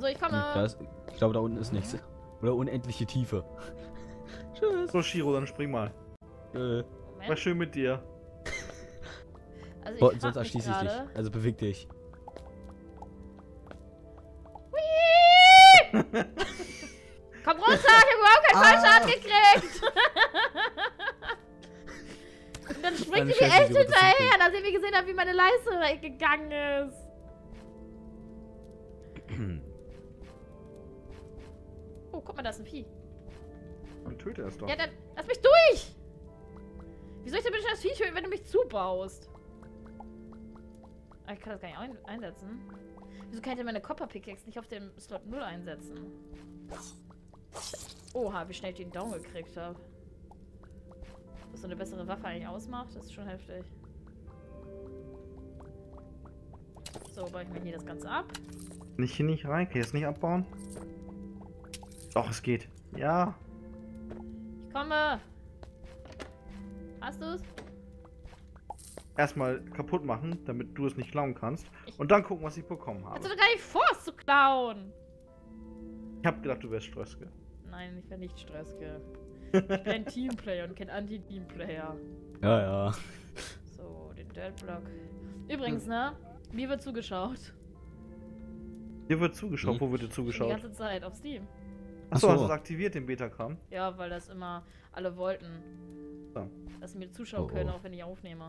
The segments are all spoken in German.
So, ich komme. Ich glaube, da unten ist nichts. Oder unendliche Tiefe. Tschüss. So, Shiro, dann spring mal. Moment. War schön mit dir. Also Boah, ich sonst frag mich erschließe ich dich. gerade. Also beweg dich. Komm runter, ich hab überhaupt keinen Fallschaden gekriegt. Und dann springt sie mir echt hinterher, nachdem ich gesehen habe, wie meine Leiste gegangen ist. Oh, guck mal, da ist ein Vieh. Und töte es doch. Ja, dann lass mich durch! Wie soll ich denn bitte das Vieh töten, wenn du mich zubaust? Ah, ich kann das gar nicht einsetzen. Wieso kann ich denn meine Copper Pickaxe nicht auf dem Slot 0 einsetzen? Oha, wie schnell ich den Down gekriegt habe. Was so eine bessere Waffe eigentlich ausmacht, das ist schon heftig. So, baue ich mir hier das Ganze ab. Nicht hier nicht rein, kann ich das nicht abbauen? Doch, es geht. Ja. Ich komme! Hast du's? Erstmal kaputt machen, damit du es nicht klauen kannst. Und dann gucken, was ich bekommen habe. Hast du doch gar nicht vor, es zu klauen! Ich hab gedacht, du wärst Ströske. Nein, ich bin nicht Stresske. Ich bin ein Teamplayer und kein Anti-Teamplayer. Ja, ja. So, den Dirt-Block. Übrigens, ne? Mir wird zugeschaut. Dir wird zugeschaut. Hm. Wo wird dir Schon die zugeschaut? ganze Zeit auf Steam. Achso, Ach so. hast du es aktiviert, den Beta-Kram? Ja, weil das immer alle wollten. So. Dass sie mir zuschauen Oh, können, oh. auch wenn ich aufnehme.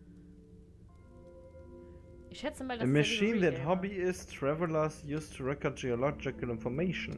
Ich schätze mal, A das machine ist that hobbyists, travelers use to record geological information.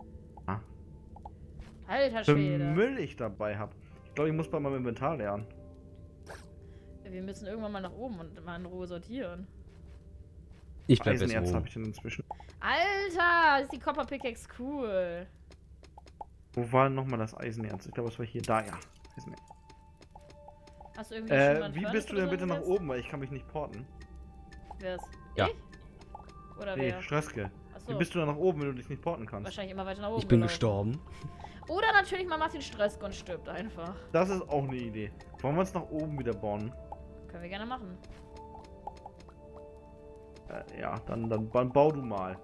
Alter Für Schwede. Müll ich dabei habe. Ich glaube, ich muss bei meinem Inventar lernen. Wir müssen irgendwann mal nach oben und mal in Ruhe sortieren. Ich bleib jetzt Eisenerz habe oben. ich denn inzwischen. Alter, ist die Copper Pickaxe cool. Wo war nochmal das Eisenerz? Ich glaube, es war hier. Da, ja. Eisenerz. Hast du irgendwie schon mal ein Wie Furnace bist du oder denn so bitte nach angesetzt? oben? Weil ich kann mich nicht porten. Wer ist? Ja. Ich? Oder Nee, wer? Streske. Achso. Wie bist du da nach oben, wenn du dich nicht porten kannst? Wahrscheinlich immer weiter nach oben Ich bin gelaufen. gestorben. Oder natürlich, man macht den Stress und stirbt einfach. Das ist auch eine Idee. Wollen wir uns nach oben wieder bauen? Können wir gerne machen. Ja, dann bau du mal.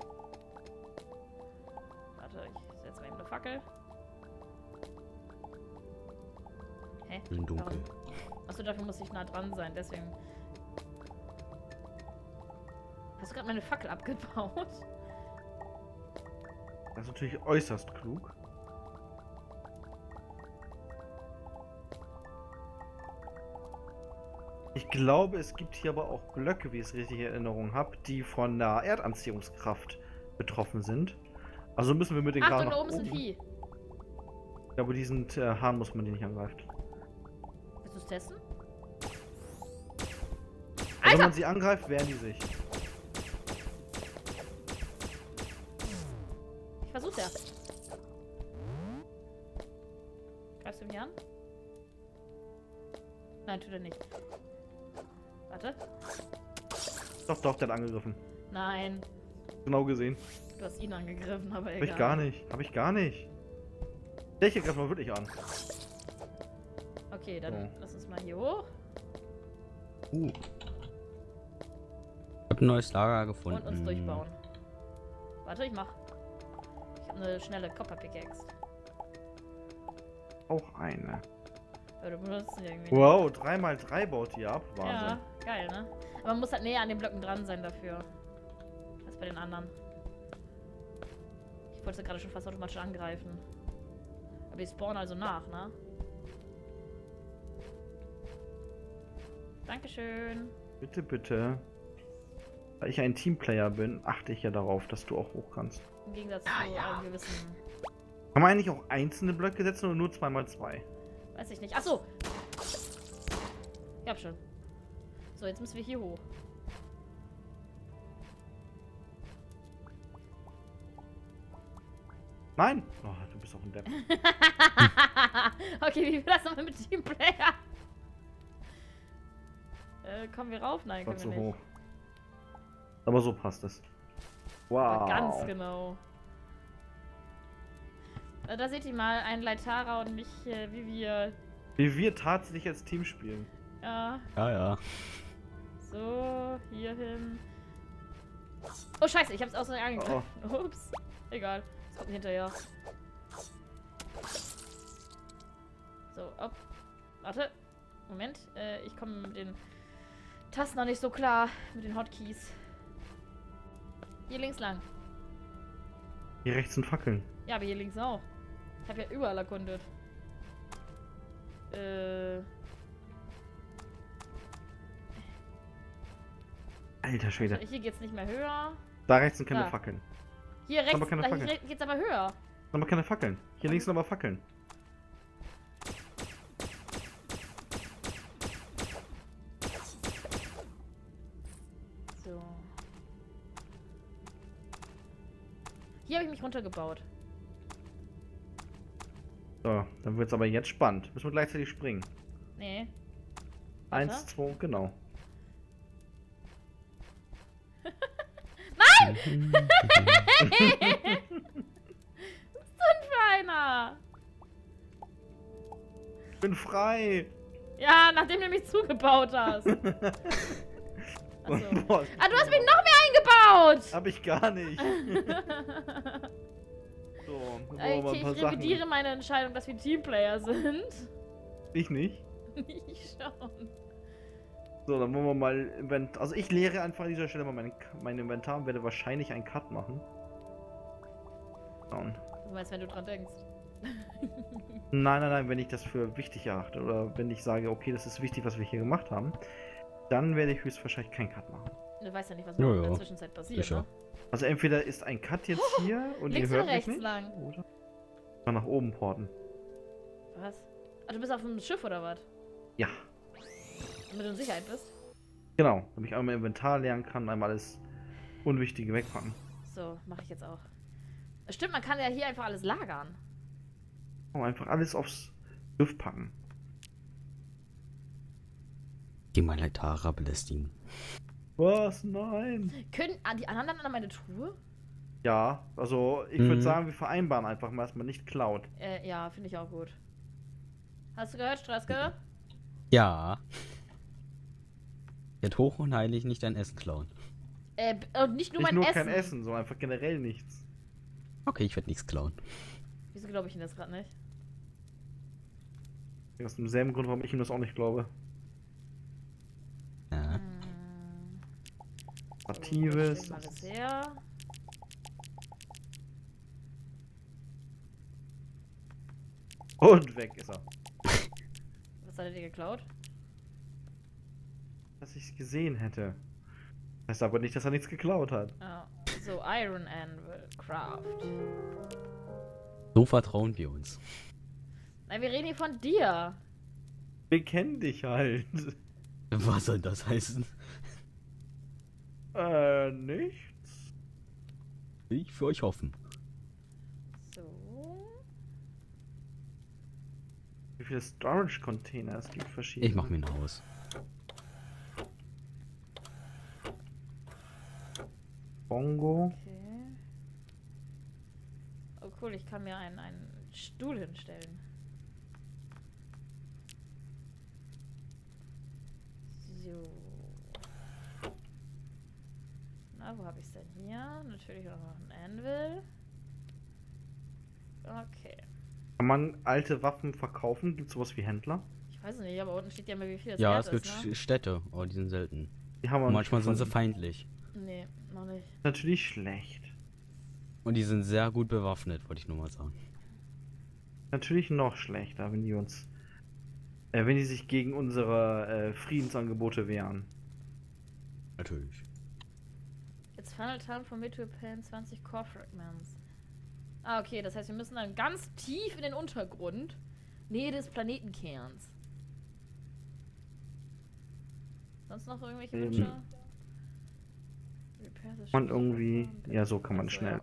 Warte, ich setze mal eben eine Fackel. Hä? Schön dunkel. Achso, dafür muss ich nah dran sein, deswegen. Hast du gerade meine Fackel abgebaut? Das ist natürlich äußerst klug. Ich glaube, es gibt hier aber auch Blöcke, wie ich es richtig in Erinnerung habe, die von der Erdanziehungskraft betroffen sind. Also müssen wir mit den Achtung, gerade da nach oben ist ein oben. Vieh. Aber diesen Hahn muss man die nicht angreifen. Willst du es testen? Wenn Alter! man sie angreift, wehren die sich. Ich versuch's ja. Greifst du mich an? Nein, tut er nicht. Warte. Doch, der hat angegriffen. Nein. Genau gesehen. Du hast ihn angegriffen, aber egal. Hab ich gar nicht. Hab ich gar nicht. Welche greift man wirklich an? Okay, dann Oh. lass uns mal hier hoch. Ich hab ein neues Lager gefunden. Und uns durchbauen. Warte, ich mach. Ich habe eine schnelle Copper Pickaxe. Auch eine. Aber du benutzt sie irgendwie Wow, 3x3 baut die ab. nicht. Wahnsinn. Ja, geil, ne? Aber man muss halt näher an den Blöcken dran sein dafür. Als bei den anderen. Ich wollte sie gerade schon fast automatisch angreifen. Aber die spawnen also nach, ne? Dankeschön. Bitte, bitte. Da ich ein Teamplayer bin, achte ich ja darauf, dass du auch hoch kannst. Im Gegensatz Ja, zu ja. gewissen. Kann man eigentlich auch einzelne Blöcke setzen oder nur 2x2? Weiß ich nicht. Achso! Ich hab schon. So, jetzt müssen wir hier hoch. Nein! Oh, du bist auch ein Depp. Okay, wie will das nochmal mit Teamplayer? Kommen wir rauf? Nein, Gott können so wir nicht. hoch. Aber so passt es. Aber Wow. ganz genau. Da seht ihr mal einen Leitara und mich, wie wir. Wie wir tatsächlich als Team spielen. Ja, Ja, ja. so, hier hin. Oh, scheiße, ich hab's aus der angegriffen. Ups. Egal. Es kommt mir hinterher. So, op. Warte. Moment. Ich komme mit den Tasten noch nicht so klar. Mit den Hotkeys. Hier links lang. Hier rechts sind Fackeln. Ja, aber hier links auch. Ich habe ja überall erkundet. Alter Schwede. Also hier geht's nicht mehr höher. Da rechts sind keine Da. Fackeln. Hier rechts Aber keine Fackeln. hier geht's aber höher. Aber keine Fackeln. Hier links sind aber Fackeln. So. Hier habe ich mich runtergebaut. So, dann wird's aber jetzt spannend. Müssen wir gleichzeitig springen. Nee. Warte. 1, 2, genau. Was ist denn für einer? Ich bin frei! Ja, nachdem du mich zugebaut hast. Achso. Boah, Ah, du hast mich noch mehr eingebaut! hab ich gar nicht. So, dann wollen wir mal ein Okay, paar ich Sachen. revidiere meine Entscheidung, dass wir Teamplayer sind. Ich nicht. Ich schon. So, dann wollen wir mal Inventar. Also ich leere einfach an dieser Stelle mal mein Inventar und werde wahrscheinlich einen Cut machen. Schauen. Du meinst, wenn du dran denkst. Nein, nein, nein, wenn ich das für wichtig erachte oder wenn ich sage, okay, das ist wichtig, was wir hier gemacht haben, dann werde ich höchstwahrscheinlich keinen Cut machen. Du weißt ja nicht, was Ja, in der ja. Zwischenzeit passiert, Sicher. ne? Also entweder ist ein Cut jetzt hier und ihr Links hört oder mich rechts nicht, lang? oder mal nach oben porten. Was? Ah, du bist auf dem Schiff oder was? Ja, Damit du in Sicherheit bist? genau, damit ich einmal Inventar lernen kann, einmal alles Unwichtige wegpacken. So, mache ich jetzt auch. Stimmt, man kann ja hier einfach alles lagern. Oh, einfach alles aufs Schiff packen. Geh mal Tara belästigen. Was? Nein. Können die anderen dann an meine Truhe? Ja, also ich würde sagen, wir vereinbaren einfach mal, dass man nicht klaut. Ja, finde ich auch gut. Hast du gehört, Straske? Ja. Wird hoch und heilig nicht dein Essen klauen. Und nicht nur Nicht mein nur Essen. kein Essen, sondern einfach generell nichts. Okay, ich werde nichts klauen. Wieso glaube ich Ihnen das gerade nicht? Aus demselben Grund, warum ich ihm das auch nicht glaube. Ja. Aktives. So, alles her. Und weg ist er. Was hat er dir geklaut? Dass ich es gesehen hätte. Das heißt aber nicht, dass er nichts geklaut hat. Ah, so, Iron Anvil, Craft. So vertrauen wir uns. Nein, wir reden hier von dir. Wir kennen dich halt. Was soll das heißen? Nichts. Ich für euch hoffen. So. Wie viele Storage-Container es gibt verschiedene. Ich mach mir ein Haus. Bongo. Okay. Oh cool, ich kann mir einen Stuhl hinstellen. So. Na, wo habe ich es denn hier? Natürlich auch noch ein Anvil. Okay. Kann man alte Waffen verkaufen? Gibt es sowas wie Händler? Ich weiß nicht, aber unten steht ja immer, wie viel das Ja, wert es gibt ist, ne? Städte, aber die sind selten. Die haben wir Und noch manchmal nicht sind sie gefunden. feindlich. Nee, noch nicht. Natürlich schlecht. Und die sind sehr gut bewaffnet, wollte ich nur mal sagen. Natürlich noch schlechter, wenn die uns. Wenn die sich gegen unsere Friedensangebote wehren. Natürlich. Jetzt Final Time for me to append 20 Core Fragments. Ah, okay, das heißt, wir müssen dann ganz tief in den Untergrund. Nähe des Planetenkerns. Sonst noch irgendwelche Wünsche? Man irgendwie. Ja, so kann man schnell.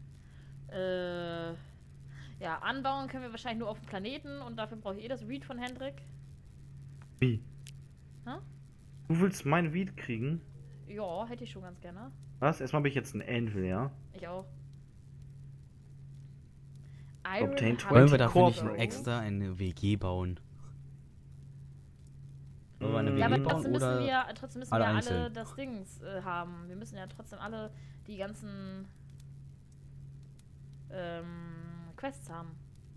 Ja, anbauen können wir wahrscheinlich nur auf dem Planeten und dafür brauche ich das Read von Hendrik. Wie? Hä? Du willst mein Weed kriegen? Ja, hätte ich schon ganz gerne. Was? Erstmal habe ich jetzt einen Anvil, ja? Ich auch. Obtain Heart Wollen wir dafür Core nicht Fragments. extra eine WG bauen? Wollen wir eine Ja, Ja, aber WG bauen trotzdem müssen oder wir alle alle einzeln? das Dings haben. Wir müssen ja trotzdem alle die ganzen Quests haben.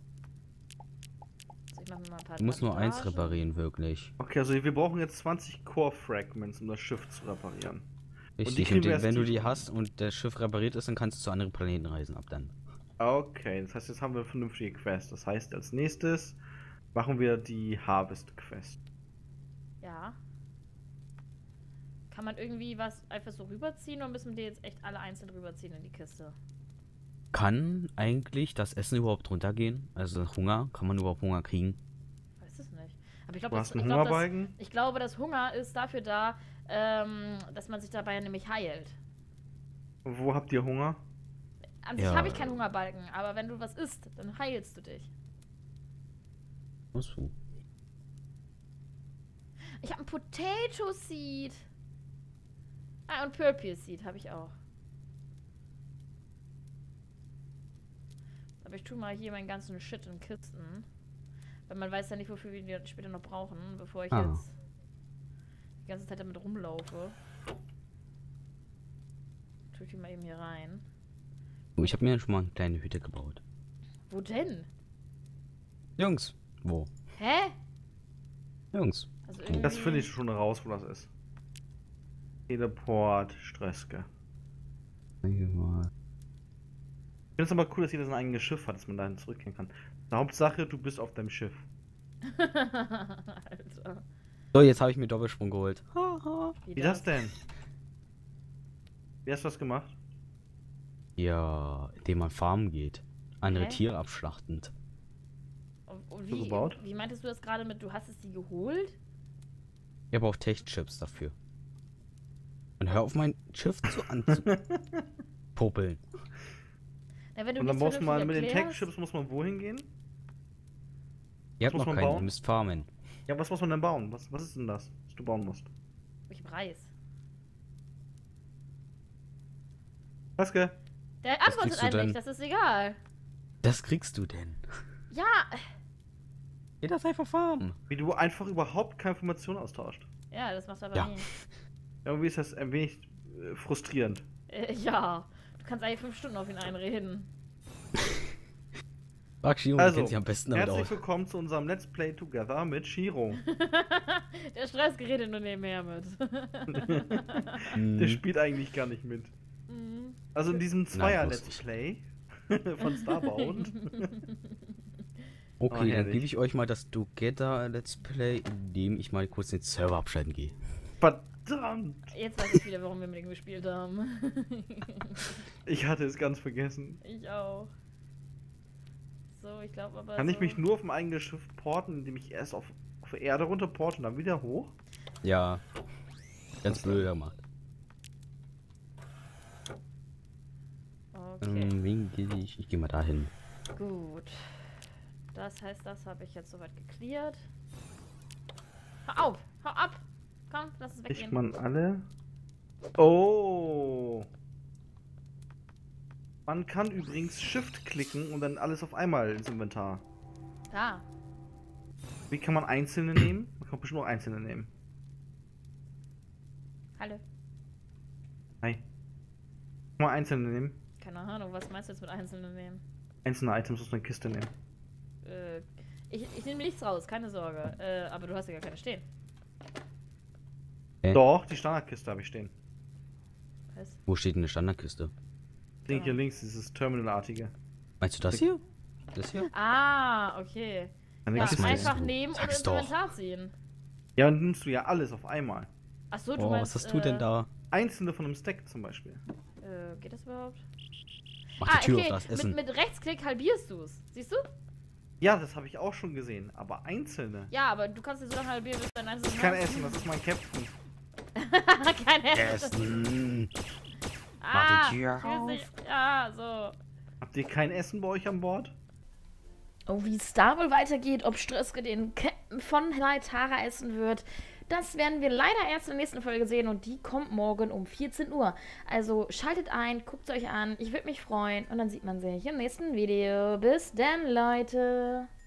Also ich mach mir mal ein paar Du musst nur eins Bandagen. reparieren, wirklich. Okay, also wir brauchen jetzt 20 Core-Fragments, um das Schiff zu reparieren. Richtig, kriegen und wir erst wenn du die- die hast und das Schiff repariert ist, dann kannst du zu anderen Planeten reisen ab dann. Okay, das heißt, jetzt haben wir eine vernünftige Quest. Das heißt, als nächstes machen wir die Harvest-Quest. Ja. Kann man irgendwie was einfach so rüberziehen oder müssen wir die jetzt echt alle einzeln rüberziehen in die Kiste? Kann eigentlich das Essen überhaupt runtergehen? Also Hunger? Kann man überhaupt Hunger kriegen? Ich weiß es nicht. Aber ich Du glaube, hast einen Hungerbalken? ich glaube, das Hunger ist dafür da, dass man sich dabei nämlich heilt. Wo habt ihr Hunger? An sich Ja. habe ich keinen Hungerbalken, aber wenn du was isst, dann heilst du dich. Achso. Ich habe ein Potato Seed. Ah, und Purple Seed habe ich auch. Aber ich tue mal hier meinen ganzen Shit in Kisten. Weil man weiß ja nicht, wofür wir die später noch brauchen, bevor ich jetzt die ganze Zeit damit rumlaufe. Tue ich die mal eben hier rein. Oh, ich habe mir schon mal eine kleine Hütte gebaut. Wo denn? Jungs, wo? Hä? Jungs. Also irgendwie... Das finde ich schon raus, wo das ist. Teleport, Stresske. Ich finde es aber cool, dass jeder sein eigenes Schiff hat, dass man dahin zurückgehen kann. Hauptsache, du bist auf deinem Schiff. Alter. So, jetzt habe ich mir Doppelsprung geholt. Wie das denn? Wie hast du das gemacht? Ja, indem man farmen geht. Andere Hä? Tiere abschlachtend. Und So gebaut? wie meintest du das gerade mit, du hast es die geholt? Ich habe auch Tech-Chips dafür. Und hör auf mein Schiff anzupopeln. Na, wenn du Und dann nichts muss man mit den erklärst- Tech-Chips muss man wohin gehen? Ihr habt muss noch man keinen, ihr bauen? müsst farmen. Ja, was muss man denn bauen? Was ist denn das, was du bauen musst? Ich hab Reis. Paske, Der kriegst antwortet du einem denn? nicht, das ist egal. Das kriegst du denn. Ja, Geh das einfach farmen. wie du einfach überhaupt keine Informationen austauscht. ja, das machst du aber Ja. nie. Irgendwie ist das ein wenig frustrierend. Ja, du kannst eigentlich 5 Stunden auf ihn einreden. Frag Shiro, Also, du kennst dich am besten damit Herzlich aus. willkommen zu unserem Let's Play Together mit Shiro. Der Stress gerät nur nebenher mit. Hm, Der spielt eigentlich gar nicht mit. Mhm. Also in diesem Zweier-Let's lustig. Play von Starbound. okay, dann herrlich. gebe ich euch mal das Together Let's Play, indem ich mal kurz den Server abschalten gehe. Verdammt! Jetzt weiß ich wieder, warum wir mit ihm gespielt haben. Ich hatte es ganz vergessen. Ich auch. So, ich glaube aber. Kann so ich mich nur auf mein eigenes Schiff porten, indem ich erst auf die Erde runterporte und dann wieder hoch? Ja, ganz blöd gemacht. Okay, Wen gehe ich? Ich gehe mal dahin. gut. Das heißt, das habe ich jetzt soweit geklärt. Hau auf! Hau ab! Komm, lass es Kriegt weggehen. man alle? Oh! Man kann übrigens Shift klicken und dann alles auf einmal ins Inventar. Da. Wie kann man einzelne nehmen? Man kann bestimmt auch einzelne nehmen. Hallo. Hi. Kann man einzelne nehmen? Keine Ahnung, was meinst du jetzt mit Einzelnen nehmen? Einzelne Items aus einer Kiste nehmen. Ich nehme nichts raus, keine Sorge. Aber du hast ja gar keine stehen. Doch, die Standardkiste habe ich stehen. Was? Wo steht denn eine Standardkiste? Link hier links, dieses Terminalartige. Meinst du das hier? Das hier? Ah, okay. Eine Ja, Kiste. meinst einfach du? nehmen und Sag's ins doch. Inventar ziehen. Ja, dann nimmst du ja alles auf einmal. Achso, du Oh, meinst. was hast du denn da? Einzelne von einem Stack zum Beispiel. Geht das überhaupt? Mach die Tür okay. auf, das Essen. Mit Rechtsklick halbierst du es. Siehst du? Ja, das habe ich auch schon gesehen, aber einzelne. Ja, aber du kannst es so lange halbieren, bis dein einzelnes. Ich kann essen, das ist mein Captain. Kein Essen. Essen. Ah, Mach die Tür ich weiß auf. nicht. Ja, so. Habt ihr kein Essen bei euch an Bord? Oh, wie es da wohl weitergeht, ob Ströske den Captain von Laetara essen wird, das werden wir leider erst in der nächsten Folge sehen und die kommt morgen um 14 Uhr. Also schaltet ein, guckt es euch an, ich würde mich freuen und dann sieht man sich im nächsten Video. Bis dann, Leute!